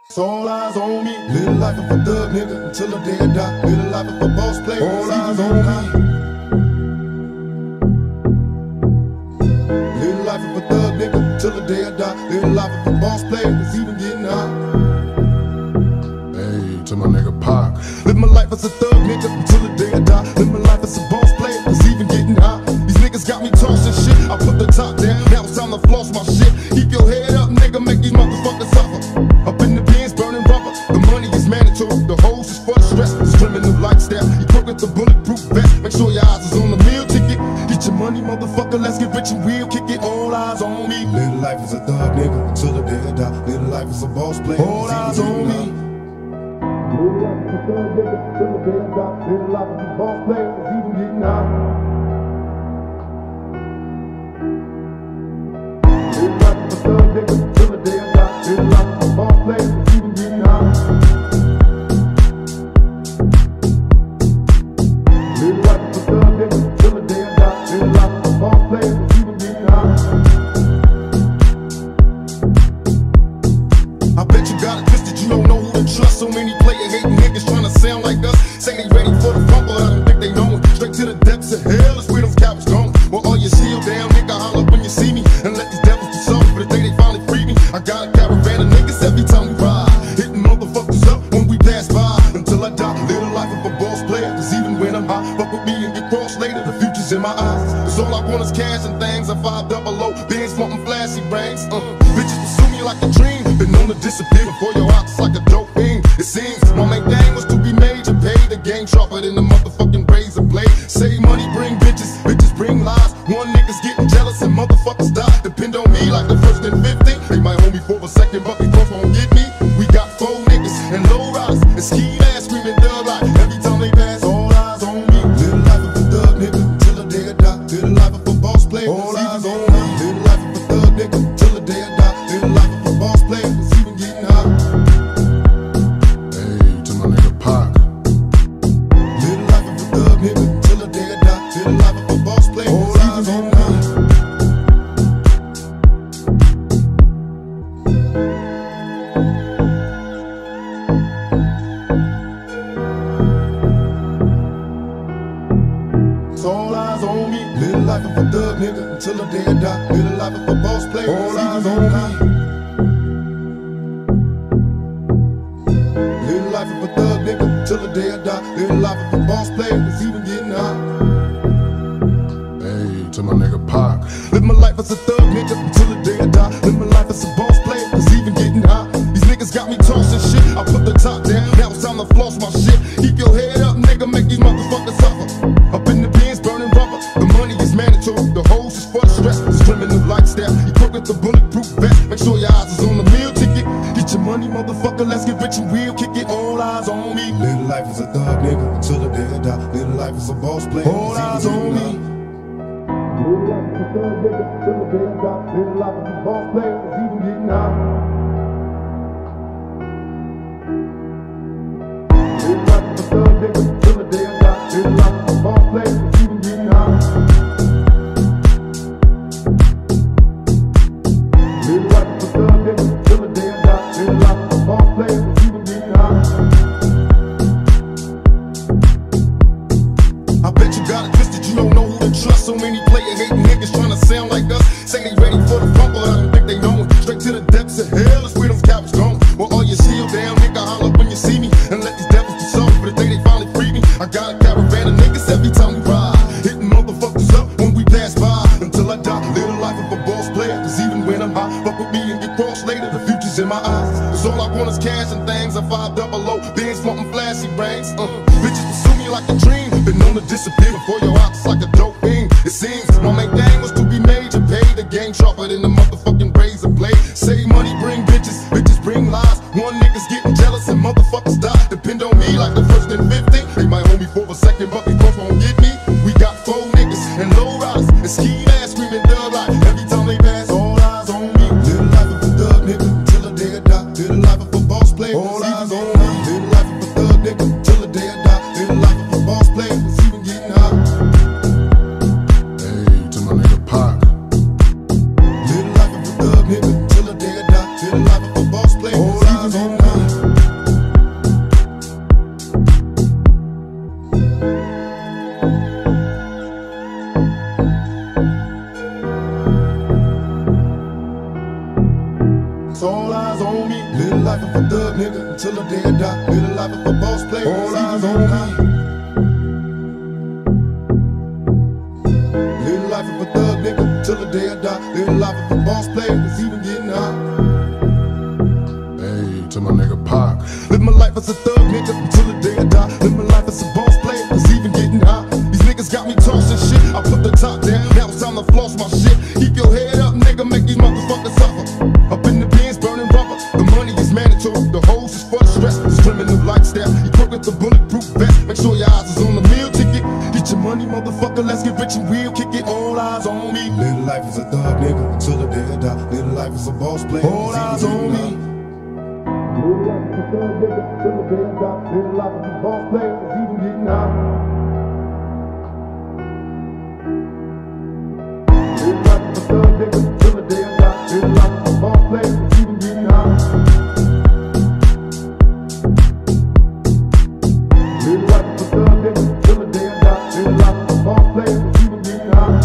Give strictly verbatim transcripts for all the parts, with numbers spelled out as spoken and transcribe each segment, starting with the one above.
It's all eyes on me. Live the life of a thug nigga until the day I die. Live the life of a boss player. All eyes on me. Live the life of a thug nigga until the day I die. Live the life of a boss player. It's even getting hot. Hey, to my nigga Pac. Live my life as a thug nigga until the day I die. Live my life as a boss player. It's even getting hot. These niggas got me tossing shit. I put the top down. Now it's time to floss my shit. Keep your head up, nigga. Make these motherfuckers suffer. Up in the bins, burning rubber. The money is mandatory. The hose is for the stress. It's criminal lifestyle. You cook with the bulletproof vest. Make sure your eyes is on the meal ticket. Get your money, motherfucker. Let's get rich and real. Kick it. All eyes on me. Live the life as a thug nigga until the day I die. Live the life as a boss player. All eyes on me. Live the life as a thug nigga until the day I die. Live the life as a boss player. It's even getting hot. Live the life as a thug nigga until the day I die. Live the life as a boss player. It's even getting hot. Live the life as a thug nigga until the day I die. Live the life as a boss player. It's even getting hot. I bet you got it twisted. You don't know who to trust. So many player hating niggas trying to sound like us. Say they ready for the funk, but I don't think they know it. Straight to the depths of hell is where them cowards going. Well, all your shield down, nigga, holler when you see me. And let these devils be sorry for the day they finally free me. I got a caravan of niggas every time we ride. Hitting motherfuckers up when we pass by. Until I die, live the life of a boss player. Cause even when I'm high, fuck with me and get crossed later. The future's in my eyes. Cause all I want is cash and things. I five double O, being smoking flashy rings. Uh, bitches pursue me like a dream. Been known to disappear before your eyes like a dope fiend. It seems my main thing was to be major. Pay the game sharper than the motherfucking razor blade. Save money, bring bitches, bitches bring lies. One nigga's getting jealous and motherfuckers die. Depend on me like the first and fifty. They might hold me for a second, but they both won't get me. We got four niggas and low riders and ski masks screaming thug life. Every time they pass, all eyes on me. Live the life of a thug nigga till the day I die. Live the life of a boss player. All eyes on me. Live the life of a thug nigga till the day I die. Live the life of a boss player. It's even getting hot. Hey, to my nigga Pac. Live the life of a thug nigga till the day I die. Live the life of a boss player. All eyes on me. All eyes on me. Live the life of a thug nigga until the day I die. Live the life of a boss player. All eyes on me. Live the life of a thug nigga until the day I die. Live the life of a boss player. It's even getting hot. Hey, to my nigga Pac. Live my life as a thug nigga until the day I die. Live my life as a boss player. It's even getting hot. These niggas got me tossing shit. I put the top down. Now it's time to floss my shit. Keep your head up, nigga. Make these motherfuckers suffer. Up in the bins, burning rubber. The money is mandatory. The hose is for the stress. It's criminal lifestyle. You cook with the bulletproof vest. Make sure your eyes is on the meal ticket. Get your money, motherfucker. Let's get rich and real. Kick it. All eyes on me. Live the life as a thug nigga until the day I die. Live the life as a boss player. All eyes on me. Live the life as a thug nigga until the day I die. Live the life as a boss player. It's even getting hot. Live the life as a thug nigga until the day I die. Live the life as a boss player. It's even getting hot. Live the life as a thug nigga until the day I die. Live the life as a boss player. It's even getting hot. I bet you got it twisted. You don't know who to trust. So many player hating niggas trying to sound like us. Say they ready for the funk, but I don't think they know it. Straight to the depths of hell is where them cowards going. Well, all your shield down, nigga, holler when you see me. And let these devils be sorry for the day they finally free me. I got a caravan of niggas every time we ride. Hitting motherfuckers up when we pass by. Until I die, live the life of a boss player. Cause even when I'm high, fuck with me and get crossed later. The future's in my eyes. Cause all I want is cash and things. I five double O, being smoking flashy rings. Uh, bitches pursue me like a dream. Been known to disappear before your eyes like a dope fiend. It seems my main thing was to be major. Pay the game sharper than the motherfucking razor blade. Save money, bring bitches, bitches bring lies. One nigga's getting jealous and motherfuckers die. Depend on me like the first and fifty. They might hold me for a second, but they both won't get me. We got four niggas and low riders and ski masks screaming thug life. Every time they pass, all eyes on me. Live the life of a thug nigga till the day I die. Live the life of a boss player. All eyes on me. Live the life of a thug nigga till the day I die. Live the life of a boss player. It's even getting hot. Hey, to my nigga Pac. Live the life of a thug nigga till the day I die. Live the life of a boss player. All eyes on me. Live the life of a thug nigga until the day I die. Live the life of a boss player. All eyes on me. Live the life of a thug nigga until the day I die. Live the life of a boss player that's even getting high. Hey, to my nigga Pac. Live my life as a thug nigga until the day I die. Live my life as a boss player that's even getting high. These niggas got me tossing shit. I put the top down. Now it's time to floss my shit. Keep your head up, nigga. Make these motherfuckers suffer. Up in the bins, burning rubber. The money is mandatory. The hose is for the stress. This criminal lifestyle. You crook with the bulletproof vest. Make sure your eyes is on the meal ticket. Get your money, motherfucker. Let's get rich and real. Kick it. All eyes on me. Live life as a thug nigga until the day I die. Live life as a boss player. All eyes on me. Live life as a thug nigga until the day I die. Live life as a boss player. It's even getting high. Live life as a thug nigga until the day I die. Live life as a boss player. It's even getting high. Live life as a thug nigga until the day I die. Live life as a boss player. It's even getting high.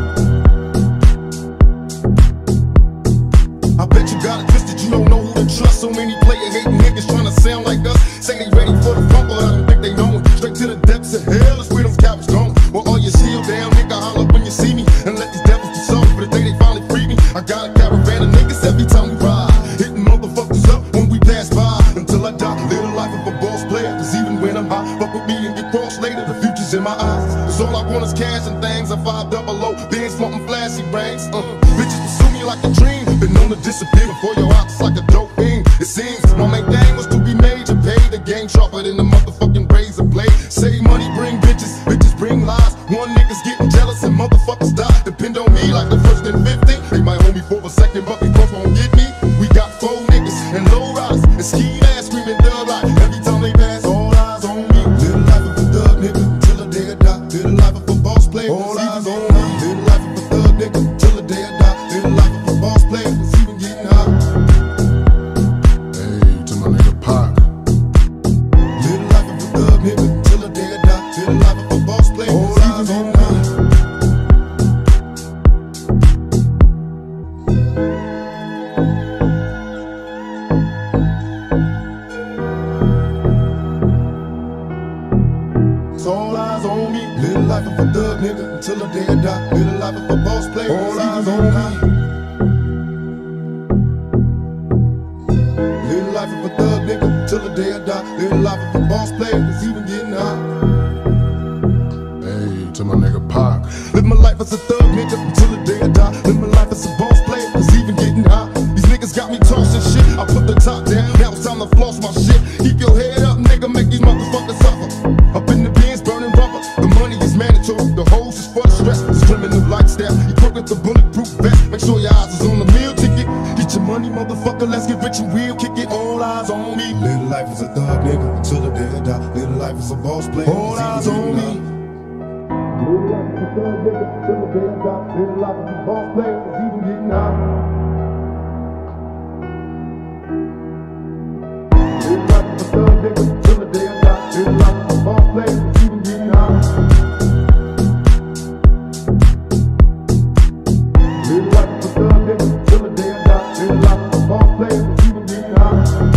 I bet you got it twisted, you don't know who to trust. So many player hating niggas trying to sound like us. Say they ready for the fumble, I don't think they know it. Straight to the depths of hell is where those cowards going. Well, all your shield down, nigga, holler when you see me. And let these devils be soft for the day they finally free me. I got a caravan of niggas every time we ride. Hitting motherfuckers up when we pass by. Until I die, live the life of a boss player. Cause even when I'm high, fuck with me and get crossed later. The future's in my eyes. Cause all I want is cash and things. I'm five double O, bands wanting flashy brains. Uh, bitches pursue me like a dream. Been known to disappear before your eyes like a dope fiend. It seems my main thing was to be major. Pay the game sharper than the motherfucking razor blade. Save money, bring bitches, bitches bring lies. One nigga's getting jealous and motherfuckers die. Depend on me like the first and fifty. They might hold me for a second, but they both won't get me. We got four niggas and low riders and ski ass screaming thug like every time they pass. All eyes on me. Live the life of a thug nigga until the day I die. Live the life of a boss player. All eyes on me. Live the life of a thug nigga until the day I die. Live the life of a boss player that's even getting high. Hey, to my nigga Pac. Live the life of a thug nigga until the day I die. Live the life of a boss player. All eyes on me. All eyes on me. Live the life of a thug nigga until the day I die. Live the life of a boss player. All eyes on me. Live the life of a thug nigga until the day I die. Live the life of a boss player that's even getting high. Hey, to my nigga Pac. Live my life as a thug nigga until the day I die. Live my life as a boss player that's even getting high. These niggas got me tossing shit. I put the top down. Now it's time to floss my shit. Keep your head up, nigga. Make these motherfuckers suffer. Up in the bins, burning rubber. The money is mandatory. The hose is for the stress. This criminal lifestyle. You crook with the bulletproof vest. Make sure your eyes is on the meal ticket. Get your money, motherfucker. Let's get rich and real. Kick it. All eyes on me. Live the life as a thug nigga until the day I die. Live the life as a boss player. All eyes on me. Live the life as a thug nigga until the day I die. Live the life as a boss player. It's even getting high. Live the life as a thug nigga until the day I die. Live the life as a boss player. It's even getting high. Live the life as a thug nigga until the day I die. Live the life as a boss player. It's even getting high.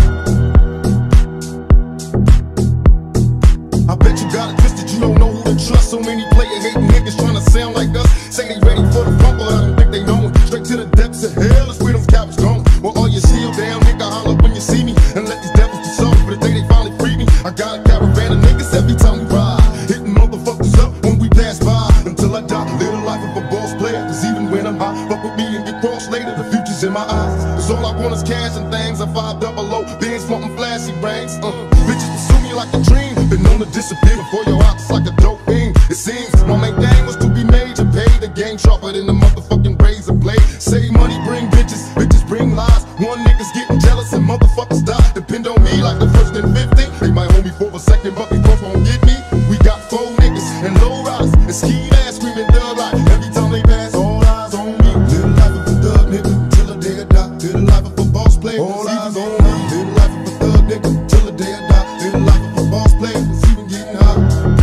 I bet you got it twisted, you don't know who to trust. So many player hating niggas trying to sound like us. Say they ready for the fumble, I don't think they know it. Straight to the depths of hell is where those cowards going. Well, all your shield down, nigga, holler when you see me. And let these devils be soft for the day they finally free me. I got a caravan of niggas every time we ride. Hitting motherfuckers up when we pass by. Until I die, live the life of a boss player. Cause even when I'm high, fuck with me and get crossed later. The future's in my eyes. Cause all I want is cash and things. I'm five double O, bands wanting flashy brains. Uh, bitches pursue me like a dream. Been known to disappear before your eyes like a dope fiend. It seems my main thing was to be major. Pay the game sharper than the motherfucking razor blade. Save money, bring bitches, bitches bring lies. One nigga's getting jealous and motherfuckers die. Depend on me like the first and fifty. They might hold me for a second, but they both won't get me. We got four niggas and low riders and ski ass screaming thug like every time they pass. All eyes on me. Live the life of a thug nigga until the day I die. Live the life of a boss player. All eyes on me. Live the life of a thug nigga until the day I die. Live the life of a boss player that's even getting high.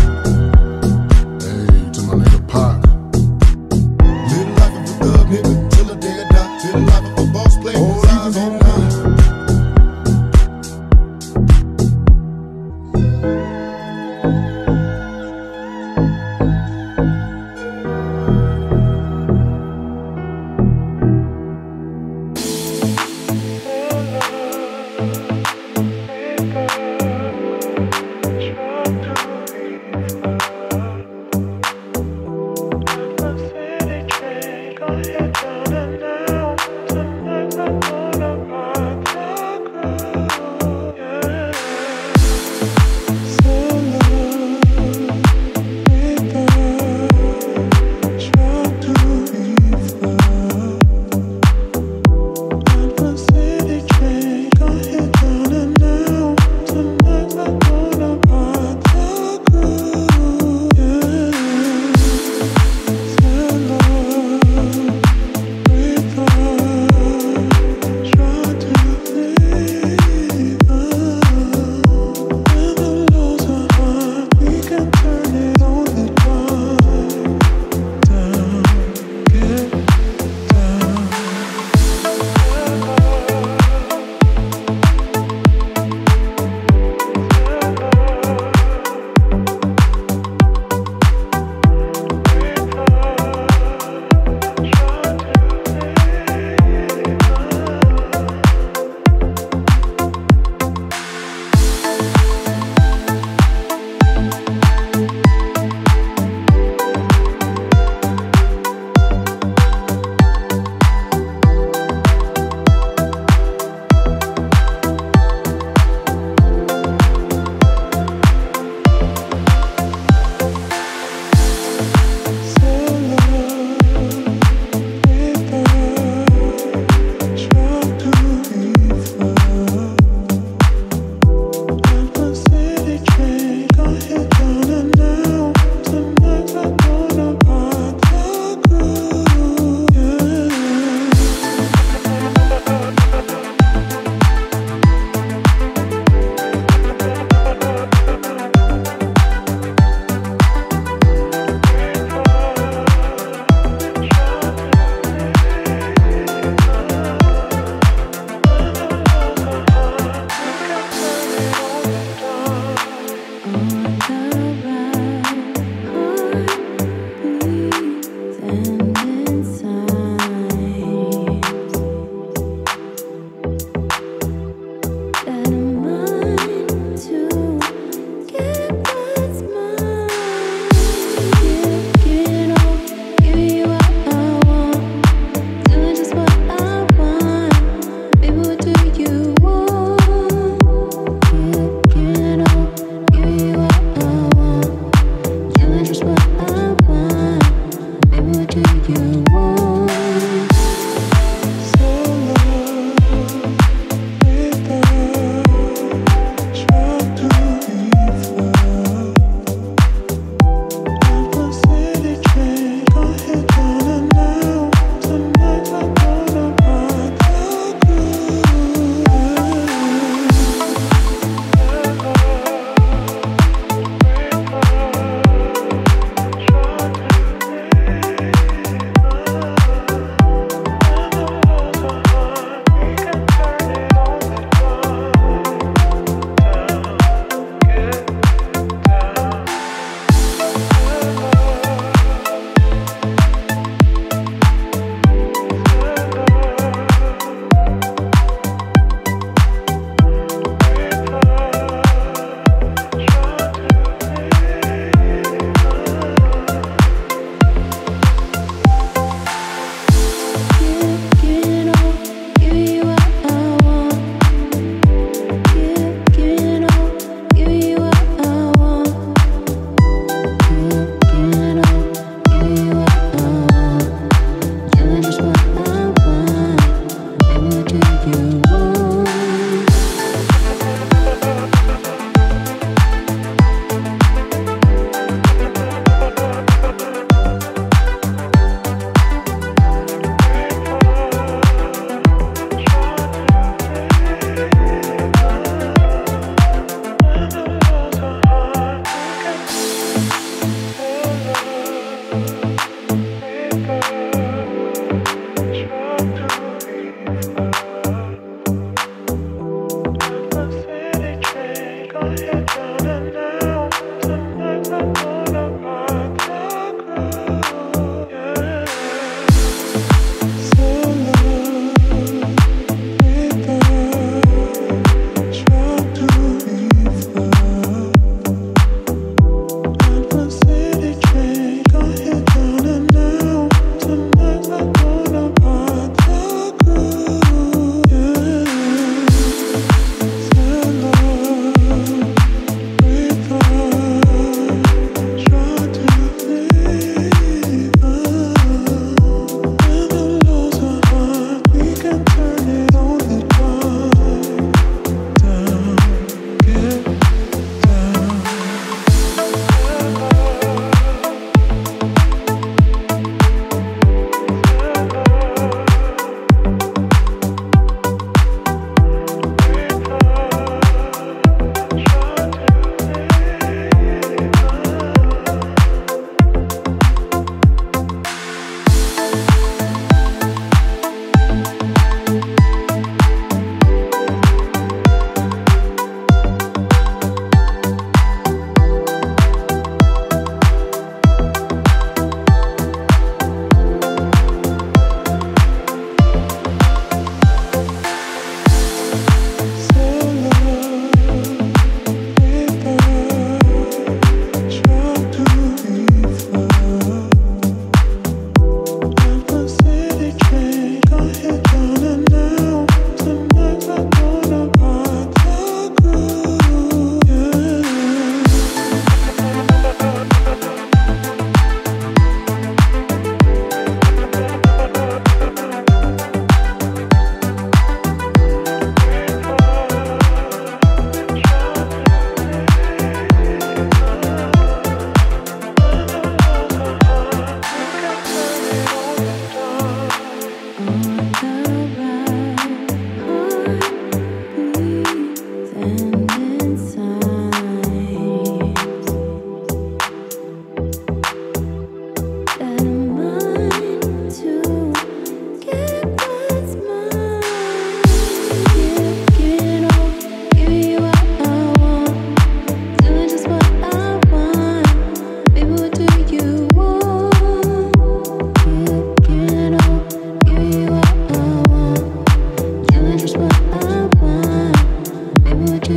Hey, to my nigga Pac. Live the life of a thug nigga until the day I die. Live the life of a boss player. All eyes on me.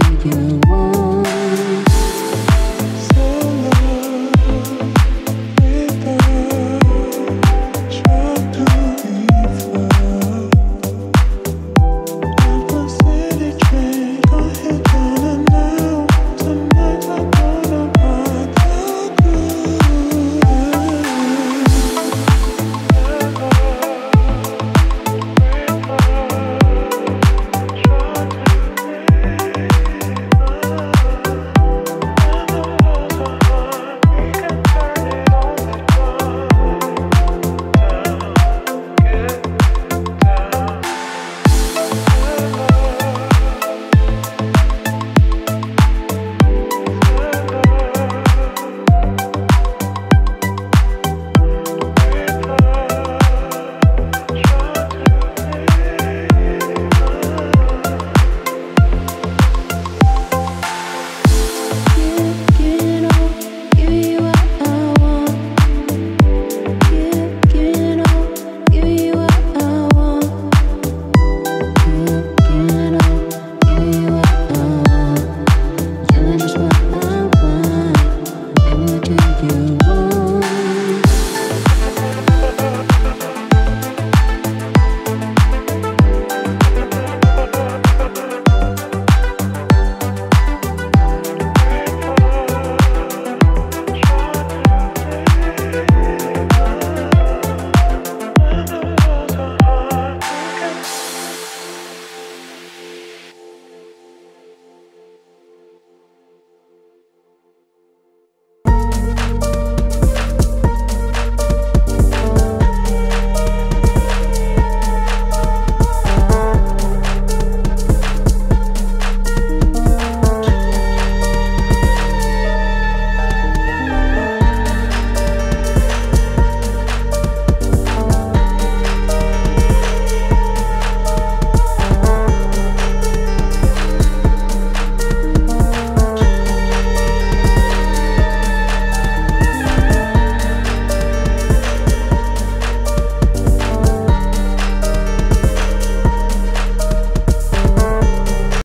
you want.